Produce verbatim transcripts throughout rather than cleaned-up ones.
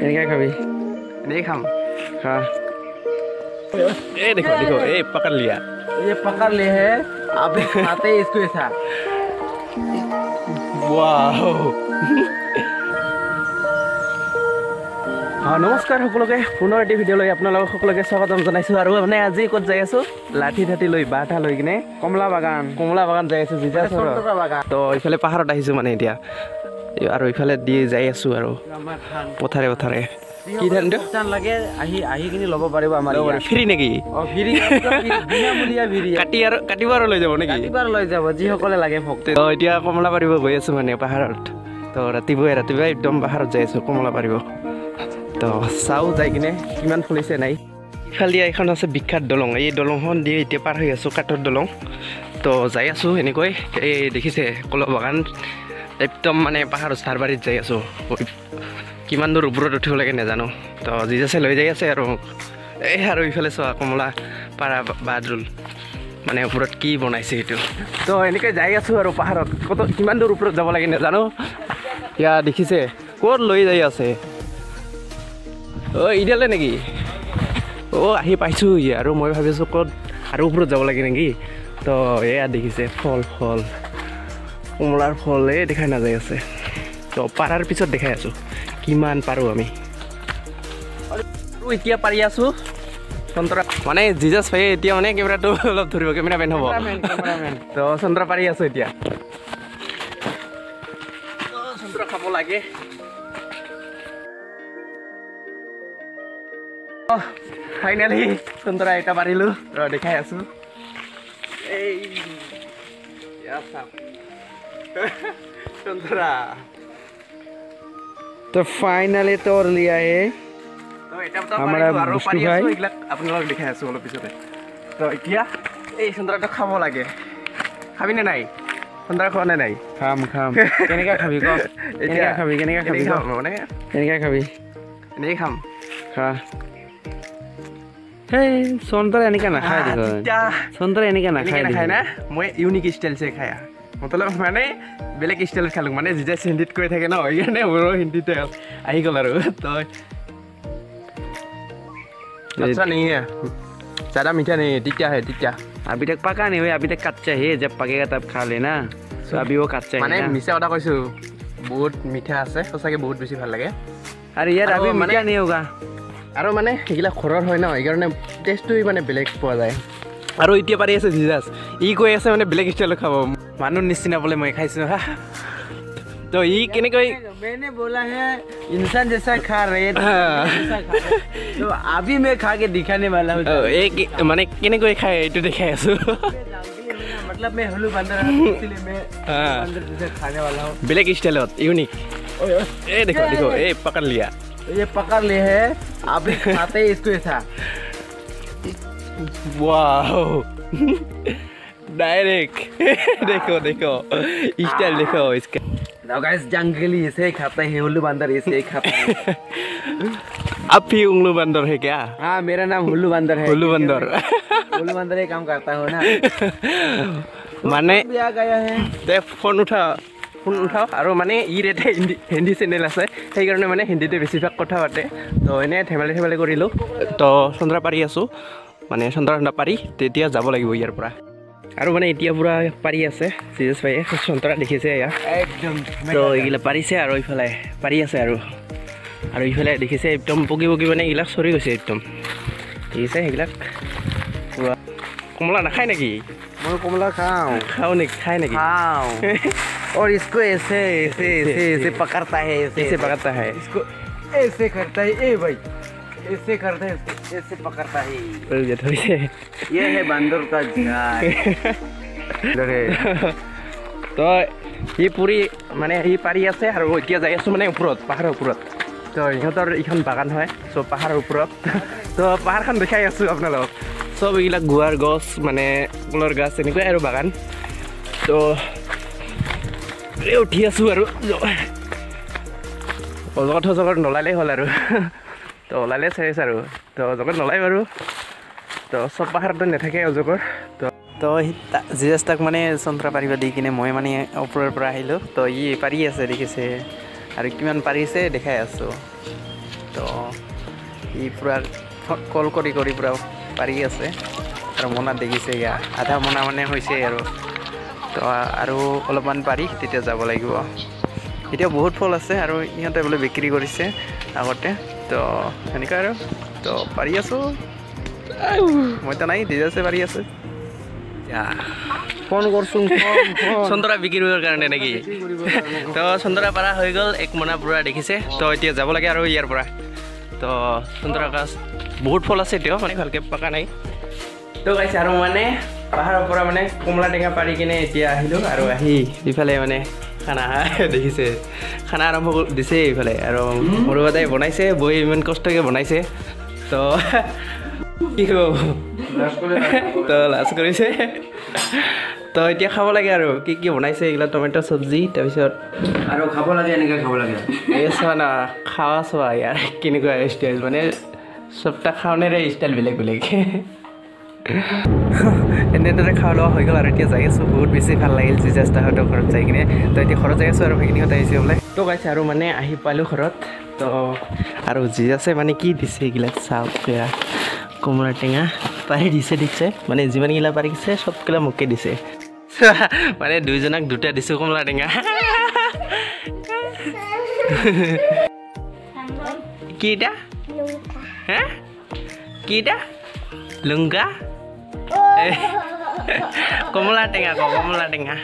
এনেকৈ খাবি এনেকৈ খাম हाँ ए देखो देखो ए पकड़ लिया ये पकड़ लिए है अभी खाते ही इसको ऐसा वाओ हाँ नमस्कार सकलोके पुनः एटी भिडिओ लै आपनालोक सकलोके स्वागतम जनाइছো আৰু মানে আজি ক'ত যাই আছো লাঠি ঠাঠি লৈ বাটা লৈ কিনে कमला बागान কমলা বাগান যাই আছো জিজা सन्तरा बागान তো ইফালে পাহাৰত আহিছো মানে এতিয়া আৰু ইফালে দি যাই আছো আৰু পথাৰে পথাৰে কি ধান দিও চান লাগে আহি আহি কিনি লব পাৰিব আমাৰ ফ্ৰী নেকি অ ফ্ৰী বিনামূলীয়া ফ্ৰী কাটি আৰু কাটিবাৰ লৈ যাব নেকি কাটিবাৰ লৈ যাব যিসকলে লাগে ভক্ত তো এতিয়া কমলা পাৰিব গৈ আছো মানে পাহাৰত তো ৰাতিপুৱাই ৰাতিপুৱাই একদম পাহাৰত যাই আছো কমলা পাৰিব তো চাও যাই কিনে কিমান ফুলিছে নাই ইফালে এখন আছে বিখ্যাত দলং এই দলংখন দিয়ে এতিয়া পাৰ হৈ আছো কাঠৰ দলং তো যাই আছো এনেকৈ এই দেখিছে কলা বাগান একদম মানে পাহাৰৰ চাৰবাৰীত যাই আছো কিমান দূৰ ওপৰত উঠিব লাগে নাজানো তো জিজাছে লৈ যাই আছে আৰু এই আৰু ইফালে চোৱা কমলা পাৰা বাদুল মানে ওপৰত কি বনাইছে এইটো তো এনেকৈ যাই আছো আৰু পাহাৰত কত কিমান দূৰ ওপৰত যাব লাগে নাজানো ইয়া দেখিছে ক'ত লৈ যাই আছে অ ইডালে নেকি অ আহি পাইছো আৰু মই ভাবিছো ক'ত আৰু ওপৰত যাব লাগে নেকি তো এয়া দেখিছে ফল ফল কমলাৰ ফল এই দেখাই নাযায় আছে তো পাৰাৰ পিছত দেখাই আছো কিমান পাৰো আমি আৰু এতিয়া পাৰি আছো সন্তৰা মানে জিজাছ ভাই এতিয়া মানে কেমেৰাটো অলপ ধৰিব কেমেৰামেন হ'ব তো সন্তৰা পাৰি আছো এতিয়া তো সন্তৰা খাব লাগে ফাইনালি সন্তৰা এটা পাৰিলো ৰ দেখাই আছো এই সন্তৰা तो फाइनली तोड़ लिया है তো এটা তো हमारा আৰু बुष्टु পাৰি भाई আছো এইবিলাক আপোনালোক দেখাই আছো অলপ পিছতে তো এতিয়া এই সন্তৰাটো খাব লাগে খাবি নে নাই সন্তৰা খোৱা নে নাই खाम खाम केनेका खाबी क केनेका खाबी केनेका खाबी क মানে केनेका खाबी এনেই খাম खा हे संतरा एनेका ना खाय देखो संतरा एनेका ना खाय খাই না মই ইউনিক ষ্টাইল চে খায়া মতলব মানে বেলেগ ষ্টাইলত খালো মানে জিজা হিন্দীত কৈ থাকে ন এইকাৰণে মোৰো হিন্দীতে আহি গ'ল আৰু তই अच्छा नहीं है ज़्यादा मीठा नहीं है टिक्का है टिक्का अभी तक पका नहीं हुआ अभी तक कच्चा है जब पकेगा तब खा लेना तो अभी वो कच्चा है মানে মিছা কথা কৈছো বহুত মিঠা আছে সঁচাকে বহুত বেছি ভাল লাগে अरे यार अभी मीठा नहीं होगा আৰু মানে এইগিলা ঘৰৰ হয় ন এইকাৰণে টেষ্টটো মানে বেলেগ পোৱা যায় আৰু এতিয়া পাৰি আছে জিজাছ ই কৈ আছে মানে বেলেগ ষ্টাইলত খাব মানুহ নিচিনা বোলে মই খাইছো তো ই কেনেকৈ मैंने बोला है इंसान जैसा खा रहे तो अभी मैं खा के दिखाने वाला हूँ এই মানে কেনেকৈ খায় এইটো দেখাই আছো मतलब मैं हल्लू बंदर इसलिए मैं बंदर जैसे खाने वाला हूँ बेलेग स्टाइलत यूनिक ए देखो देखो ए पकड़ लिया ये पकड़ लिए है अभी खाते ही इसको ऐसा वाओ डायरेक्ट देखो देखो स्टाइल देखो इसका गाइस जंगली इसे खाता है हुल्लू बंदर इसे खाता है आप भी उल्लू बंदर है क्या हाँ मेरा नाम हुल्लू बंदर है हुल्लू बंदर हुल्लू बंदर ये काम करता हो ना माने भी आ गया है दे फोन उठा फोन उठाओ और माने इ रेटे हिंदी हिंदी चैनल আছে সেই কাৰণে মানে হিন্দীতে বেছিভাগ কথা পাতে তো এনে ধেমালি ধেমালি কৰিলো তো সন্দ্ৰা পাৰি আছো মানে সন্দ্ৰা সন্দ্ৰা পাৰি তেতিয়া যাব লাগিব ইয়াৰ পৰা আৰু মানে এতিয়া পুৰা পাৰি আছে জিজাছ ভাইয়ে সন্তৰা দেখিছে এয়া একদম তো এইগিলা পাৰিছে আৰু ইফালে পাৰি আছে আৰু আৰু ইফালে দেখিছে একদম পকি পকি মানে এইবিলাক চৰি গৈছে একদম দেখিছে সেইবিলাক পুৰা কমলা নাখায় নেকি मैं कमला खाऊं খাও নেকি খায় নেকি खाऊं और इसको ऐसे ऐसे ऐसे ऐसे पकड़ता है ऐसे ऐसे पकड़ता है इसको ऐसे करता है ए भाई ऐसे करता है इसको ऐसे पकड़ता है ধৰিছে ये है बंदर का जाल তো ই পুৰি মানে ই পাৰি আছে আৰু এতিয়া যাই আছো মানে ওপৰত পাহাৰৰ ওপৰত তো ইহঁতৰ এইখন বাগান হয় চব পাহাৰৰ ওপৰত তো পাহাৰখন দেখাই আছো আপোনালোক চব এইবিলাক গুৱাৰ গছ মানে ফুলৰ গছ এনেকুৱাই আৰু বাগান তো এই উঠি আছো আৰু অজগত অজগত নলালেই হ'ল আৰু তো ওলালে চাইছ আৰু তো অজগত নলাই বাৰু তো চব পাহাৰতো নাথাকে অজগৰ তো তো জিজাছ তাক মানে সন্তৰা পাৰিব দি কিনে মই মানে ওপৰৰ পৰা আহিলোঁ তো ই পাৰি আছে দেখিছে আৰু কিমান পাৰিছে দেখাই আছোঁ তো ই পূৰা কল কৰি কৰি পূৰা পাৰি আছে আৰু মোনাত দেখিছে এয়া আধা মোনা মানে হৈছে আৰু তো আৰু অলপমান পাৰি তেতিয়া যাব লাগিব এতিয়া বহুত ফল আছে আৰু ইহঁতে বোলে বিক্ৰী কৰিছে আগতে তো সেনেকুৱা আৰু তো পাৰি আছোঁ মইতো নাই দিদি আছে পাৰি আছোঁ ফোন কৰচোন চন্দৰা বিক্ৰী কৰিবৰ কাৰণে নেকি তো চন্দৰা পাৰা হৈ গ'ল এক মোনা পূৰা দেখিছে তো এতিয়া যাব লাগে আৰু ইয়াৰ পৰা তো চন্দৰা গছ বহুত ফল আছে এতিয়াও মানে ভালকৈ পকা নাই তো গাইছে আৰু মানে পাহাৰৰ পৰা মানে কমলা টেঙা পাৰি কিনে এতিয়া আহিলোঁ আৰু আহি ইফালে মানে খানা দেখিছে খানা আৰম্ভ দিছে এইফালে আৰু মৰুৱাদাই বনাইছে বৈ ইমান কষ্টকৈ বনাইছে তো কি ক'ব তো লাজ কৰিছে তো এতিয়া খাব লাগে আৰু কি কি বনাইছে এইগিলা টমেটো চব্জি তাৰপিছত আৰু খাব লাগে এনেকৈ খাব লাগে এই চোৱা না খাৱা চোৱা ইয়াৰ কেনেকুৱা ষ্টাইল মানে চবটা খাওনেৰে ষ্টাইল বেলেগ বেলেগ এনেদৰে খাওয়া লোৱা হৈ গ'ল আৰু এতিয়া যাই আছোঁ বহুত বেছি ভাল লাগিল জিজাছ তাহাঁতৰ ঘৰত যাই কিনে তো এতিয়া ঘৰত যাই আছোঁ আৰু সেইখিনিহঁত আহিছে বোলে তো গাইছে আৰু মানে আহি পালোঁ ঘৰত তো আৰু জিজাছে মানে কি দিছে এইগিলাক চাওক এয়া কমলা টেঙা পাৰি দিছে দিছে মানে যিমানগিলা পাৰিছে চবগিলা মোকে দিছে মানে দুইজনক দুটা দিছোঁ কমলা টেঙা কি এটা হে কি এটা লুংকা কমলা টেঙা ক কমলা টেঙা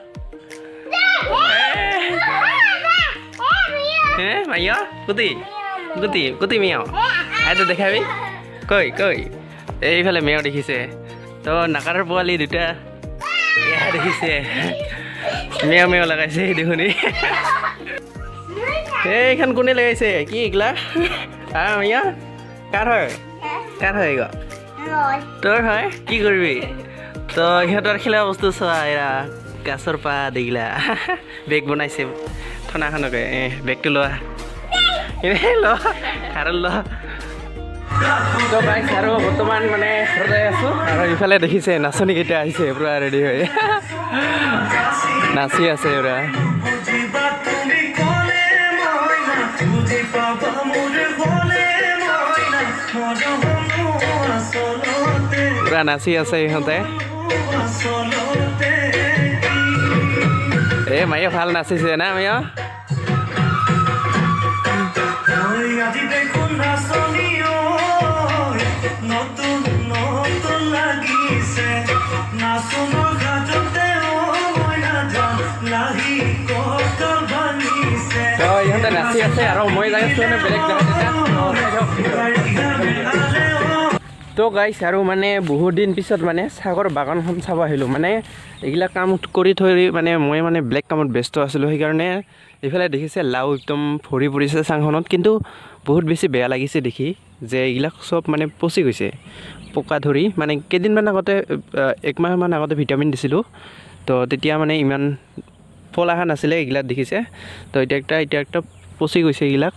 হে মাইয়া কুতি কুতি কুতি মিয়াও আইতো দেখাবি কই কই এইফালে মেও দেখিছে তো নাকাৰৰ পোৱালি দুটা এয়া দেখিছে মেও মেও লগাইছে দেখোন এইখন কোনে লগাইছে কি এইগিলা হা মাইয়া কাৰ হয় কাৰ হয় গ তোৰ হয় কি কৰিবি তো সিহঁতৰ খেলা বস্তু চোৱা এৰা গাছৰ পাত এইগিলা বেগ বনাইছে ঠনাখনকে বেগটো লোৱা ল আৰু ল তো গাইছ আৰু বৰ্তমান মানে ঘৰতে আছোঁ আৰু ইফালে দেখিছে নাচনীকেইটা আহিছে পূৰা ৰেডি হৈ নাচি আছে পূৰা পূৰা নাচি আছে ইহঁতে এই মায়ে ভাল নাচিছে না মায়া ইহঁতে নাচি আছে আৰু মই যাই আছোঁ মানে বেলেগ তো গাইছ আৰু মানে বহুত দিন পিছত মানে চাহৰ বাগানখন চাব আহিলোঁ মানে এইগিলা কাম কৰি থৈ মানে মই মানে বেলেগ কামত ব্যস্ত আছিলোঁ সেইকাৰণে এইফালে দেখিছে লাও একদম ভৰি পৰিছে চাংখনত কিন্তু বহুত বেছি বেয়া লাগিছে দেখি যে এইগিলাক চব মানে পচি গৈছে পকা ধৰি মানে কেইদিনমান আগতে একমাহমান আগতে ভিটামিন দিছিলোঁ তো তেতিয়া মানে ইমান ফল অহা নাছিলে এইগিলাক দেখিছে তো এতিয়া একটা এতিয়া একটা পচি গৈছে এইগিলাক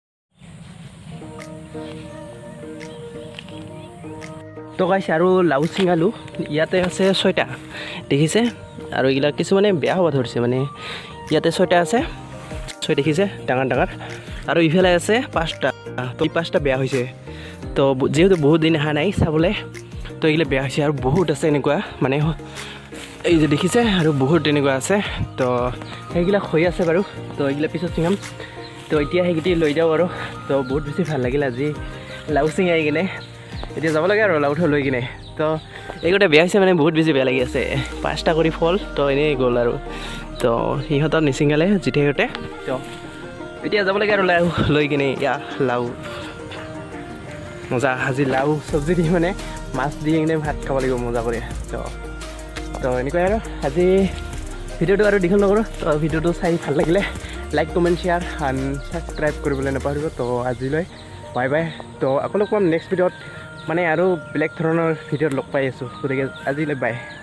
তো গাইছে আৰু লাও চিঙালোঁ ইয়াতে আছে ছয়টা দেখিছে আৰু এইগিলাক কিছুমানে বেয়া হ'ব ধৰিছে মানে ইয়াতে ছয়টা আছে ছয় দেখিছে ডাঙৰ ডাঙৰ আৰু ইফালে আছে পাঁচটা তো এই পাঁচটা বেয়া হৈছে তো যিহেতু বহুত দিন অহা নাই চাবলৈ তো এইগিলা বেয়া হৈছে আৰু বহুত আছে এনেকুৱা মানে এই যে দেখিছে আৰু বহুত তেনেকুৱা আছে তো সেইগিলাক হৈ আছে বাৰু তো এইগিলা পিছত চিঙাম তো এতিয়া সেইকেইটি লৈ যাওঁ আৰু তো বহুত বেছি ভাল লাগিল আজি লাও চিঙাই কিনে এতিয়া যাব লাগে আৰু লাউঠা লৈ কিনে তো এইগোটা বেয়া হৈছে মানে বহুত বেছি বেয়া লাগি আছে পাঁচটা কৰি ফল তো এনেই গ'ল আৰু তো সিহঁতৰ নিচিঙালে জিঠাইহঁতে তো এতিয়া যাব লাগে আৰু লাও লৈ কিনে ইয়া লাও মজা আজি লাও চব্জি দি মানে মাছ দি কিনে ভাত খাব লাগিব মজা কৰি তো তো এনেকুৱাই আৰু আজি ভিডিঅ'টো আৰু দীঘল নকৰোঁ তো ভিডিঅ'টো চাই ভাল লাগিলে like comment share and subscribe কৰিবলৈ নাপাহৰিব তো আজিলৈ বাই বাই তো আকৌ লগ পাম নেক্সট ভিডিঅ'ত মানে আৰু বেলেগ ধৰণৰ ভিডিঅ'ত লগ পাই আছোঁ গতিকে আজিলৈ বাই